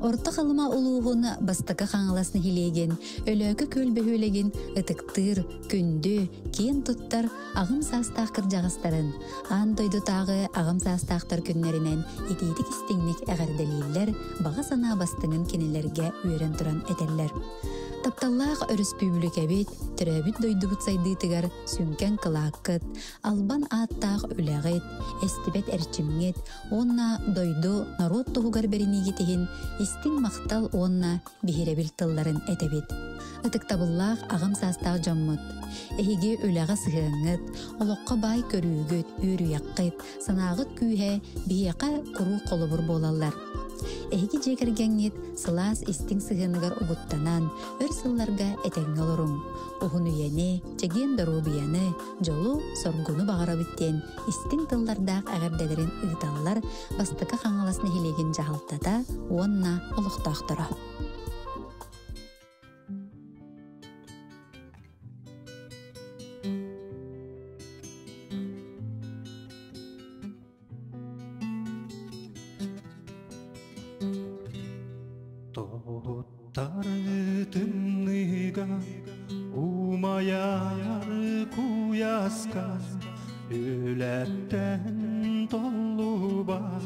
Орта қалыма улуғын бастықы қаңыласыны хилеген, өлөкі көлбөхөлеген ытықтыр, күнді, кен тұттар ағым састақ кіржағыстарын. Ан дойду тағы ағым састақтар күннерінен етейдік істеңнік әғарделейлер баға сана бастыңын кенелерге үйрен тұран әтерлер. Тапталлақ өріспүбілікәбет, түрәбіт дойды бұтсайдытығар сүнкен қылаққыт, албан аттақ үләғет, әстібет әрчімгет, онна дойду народ тұғығар бәрінеге теген, істің мақтал онна бейіребіл тылларын әтәбет. Ытықтабыллақ ағым састақ жаммыт. Әйге үләға сығыңыт, олыққа бай көрігіт, өрі яққыт, санағыт күйе бейеқа құру қолыбыр болалар. Әйге жекергенет сылас истин сығыныгар угуттанан өр сылларга этеңе олорум. Ухун үйәне, чеген дорубияны, жолу соргуну бағара бүттен истин тыллардақ әғірдәлерін ұйталылар бастықы қаңыласыны хилеген жағалтада онна олықтақтыра. Umayar kuyaska Ületten tollu bat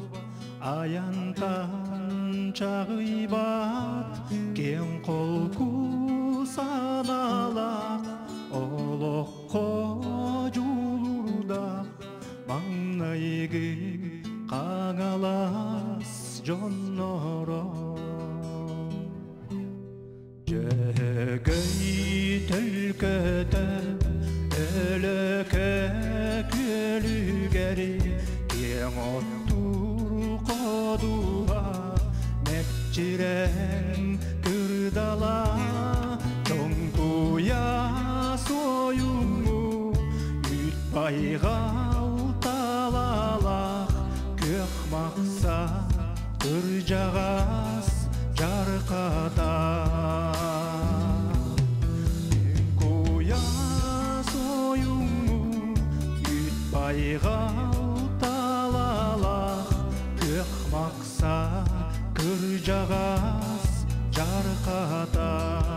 Ayantan çağı bat Ken kolku sanalak Olokko julurda Mannayıgı kağalas jonnoro Göğey tülkede ölüke külgeri Ken ottur koduğa mekçiren kırdala Çonkuya soyumu ütbaygal talalak Kök maksa kırcağas jarkata Baygal talalak kök maksa kırcağas jarkata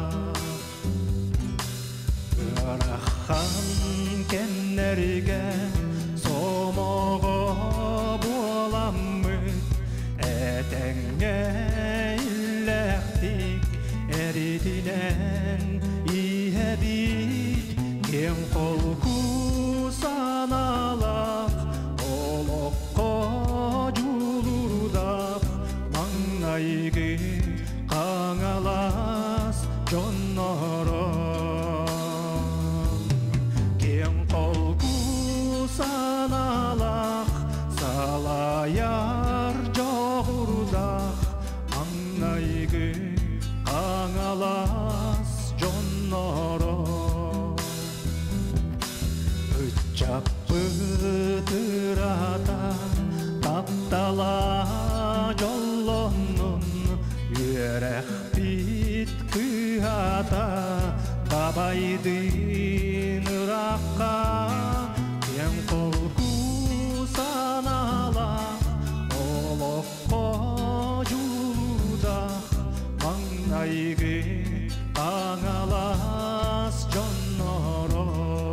Bırakhan kennerge somogo bolamı Etenge illektik eridinen ihebit Ken kolku sanalak olokko julurdak Mannayıgı kağalas jonnoro Ken kolku sanalak salayar joğurdak Mannayıgı kağalas jonnoro Çapıtırata taptala jollonun Yürek bit kıyata babaydın Irakka Ken kolku sanala olokko julurdak Mannayıgı kağalas jonnoro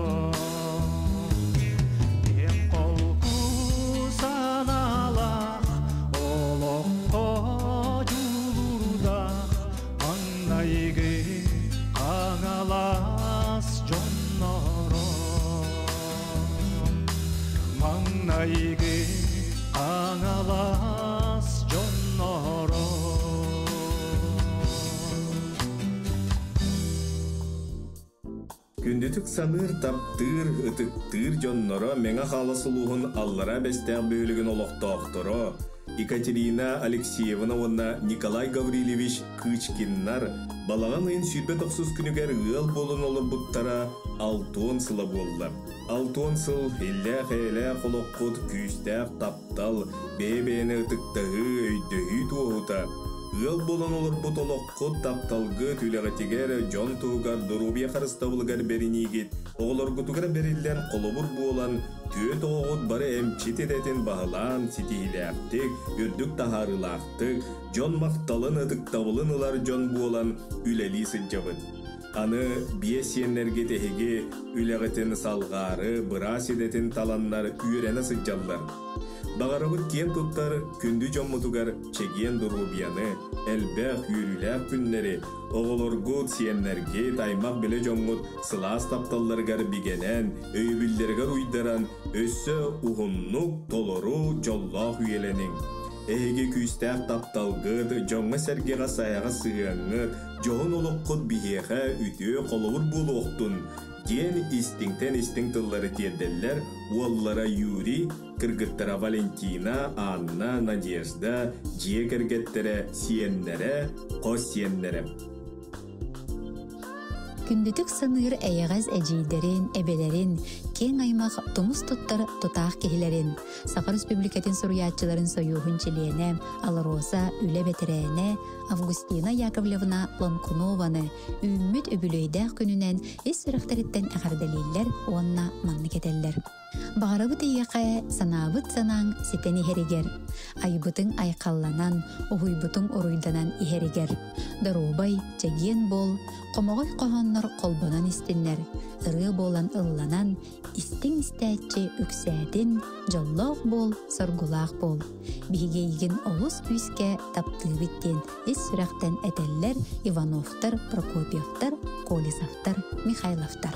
Mannayıgı kağalas jonnoro Күндүтүк саныр таптыр, ытыктыр жонноро меңа халасылуғын аллара бәстәң бөлігін олықтоқторо Екатерина Алексеевна онна Николай Гаврилевич Кычкиннар балаған үйін сүйбе 90 күнігер ыл болын олы бұттара 6 сылы болды. 6 сыл хелле қолоққыт күйістәк таптал бәбәні ұтықтығы өйдөгі туғыта. Ыл болан олар бұтолоққы тапталғы түліғатегер жон туғар дұрубия қарыстабылғар берінегет. Оғылар күтігер берілден қолыбыр болан түйет оғыт бары әмчет едетін бағылан сетейләқтік, үрдік тахарылақтық, жон мақталын ыдықтабылын олар жон болан үләлі сылжабын. Аны бие сиеннерге тәхеге үләғетін салғары, бұрас едетін таланлар үйрені сылжалар. Бағарабыт кен тұттар күнді жоммутугар чеген дұрубияны, әлбәқ үйріләқ күннері, оғылыргут сиеннерге таймақ біле жоммут сылас тапталларгар бігенен, өйбілдергар уйдаран, өссі ұғыннық толору жоллақ үйеленің. Әйге күйістәқ тапталғыд, жоңға сәргеға саяға сығаңыр, жоғын олыққыд бігеға үті қолығыр болу оқтын. Ген истинктен тыллары тедделер, уаллара Юрий, кыргыттара Валентина, Анна, Надежда, жие кыргыттара сиеннере, қос сиеннере. Күндүтүк сыныр әйәғаз әжейдерін, әбелерін, кен аймақ тумус туттар тутақ кехілерін, Сақар Республикатын сұруятчыларын союғын чилиене, Алароса үлі бетерене, Августина Яковлевна Лонкунованы үміт өбілөйдәқ күнінен ес сұрақтарыттен әғардалейлер, онна манны кетелер. Бағарабыт ийеқая санабыт санаң сетені херегер. Айбытың айқалланан, оғуйбытың оруйданан ихерегер. Дарубай, чеген бол, қомағой қоғаннар қолбанан істеннер. Иры болан ылланан, истің істәтче үксәдін, жоллақ бол, соргулақ бол. Биге еген олыс күйске тапты біттен, ес сүрақтен әтеллер Ивановтар, Прокопьевтар, Колесовтар, Михайловтар.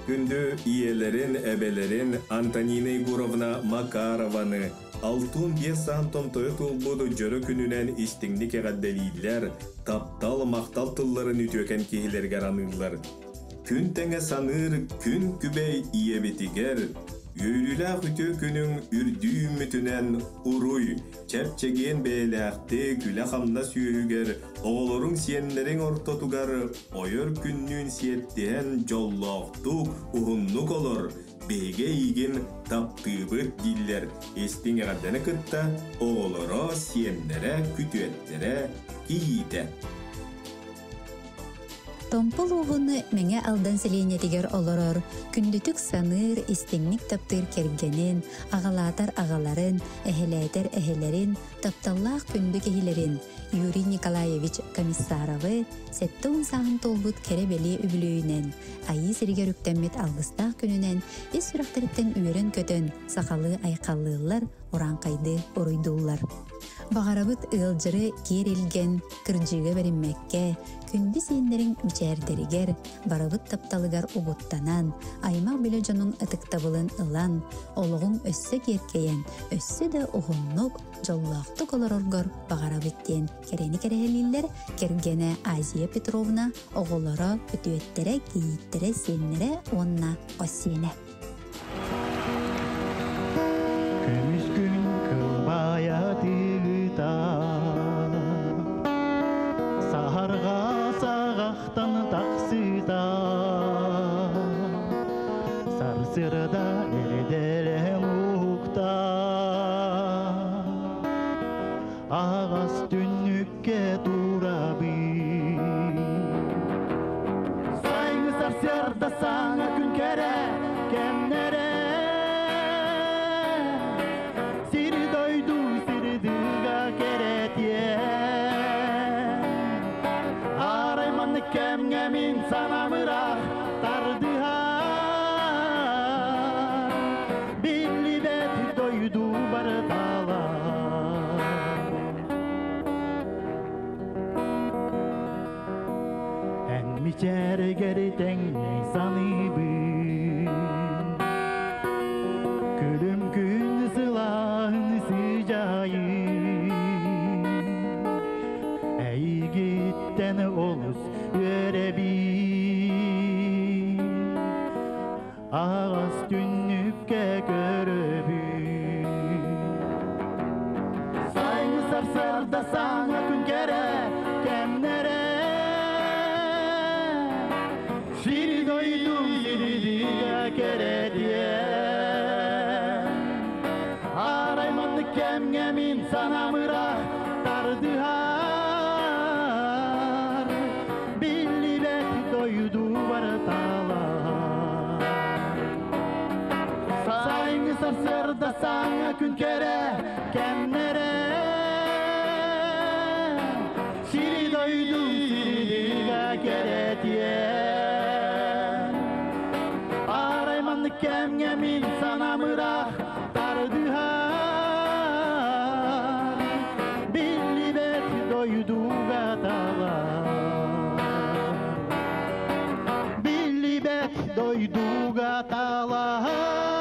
Күндü iyelerin, ebelerin Антонина Егоровна Макарованы алтын бесан томтойы толбуду жөрі күнінен истіңді кеғадделейлер, таптал мақтал тылларын үтөкен кейлерге ранылар. Күн тәңе саныр, күн күбей иебетігер, Үйрілі үтө күнің үрді үмітінен ұруй, чәпчеген бәйләқті күлі қамна сүйігер, оғылырың сиенлерің ортотугар, ойыр күннің сиеттен жоллақтық ұғынлық олыр, бейге иген таптыбыт диллер, естің ғадданы күтті, оғылыры сиенлері күтуеттері кейді. Томпол уғыны мәңе алдан селенетігер олорор, күндүтік саныр, истеңник таптыр кергенен, ағалатар ағаларын, әхеләйтер әхелерін, тапталлақ күнді кехилерін, Юрий Николаевич Комиссаровы, сәтті ұнсағын толбут керебелі үбілөйінен, айы сірігер үктәммет алғыстақ күнінен, ес сүрақтарыттен үйерін көтін, сақалы айқалылар, оран қайды оройдулар. Бағарабыт ылжыры керелген, кіржігі берінмекке, күнді сендерін үчәрдерігер, барабыт тапталыгар ұбуттанан, аймақ білі жонын ытықтабылын ылан, олығын өссі керкейен, өссі де ұғыннық, жоллақты колор оргор бағарабыттен керені керелілер, кергені Азия Петровна, оғылары өтуеттері, кейттері, сенлері, онна қосиені. Күміс күн кылбая тылыта, сахарға сағақтан тақсыта, сарсырда ерделен ұқта, ағас түннікке турабы. Сайғы сарсырда саңа күн кере, кемнере, Kemgemin sana mırak tardıhar, billi beti doydu bardalar. En miçer geriten sanıbın, külüm gün sılahın sıcayın, ey gitten oluz görebil, ağız tünlükke görebil. Saygı sarsarda sana gün kere, kemlere, şiri doydum şiridiye kere diye. Araymanlık kemgemin sana mırak tardıhar, sarsırda sana gün kere, kemlere, şiri doydum şiridiye kere diye. Araymanlık kemgemin sana mırak tardıhar, billi beti doydu gatalar, billi beti doydu gatalar.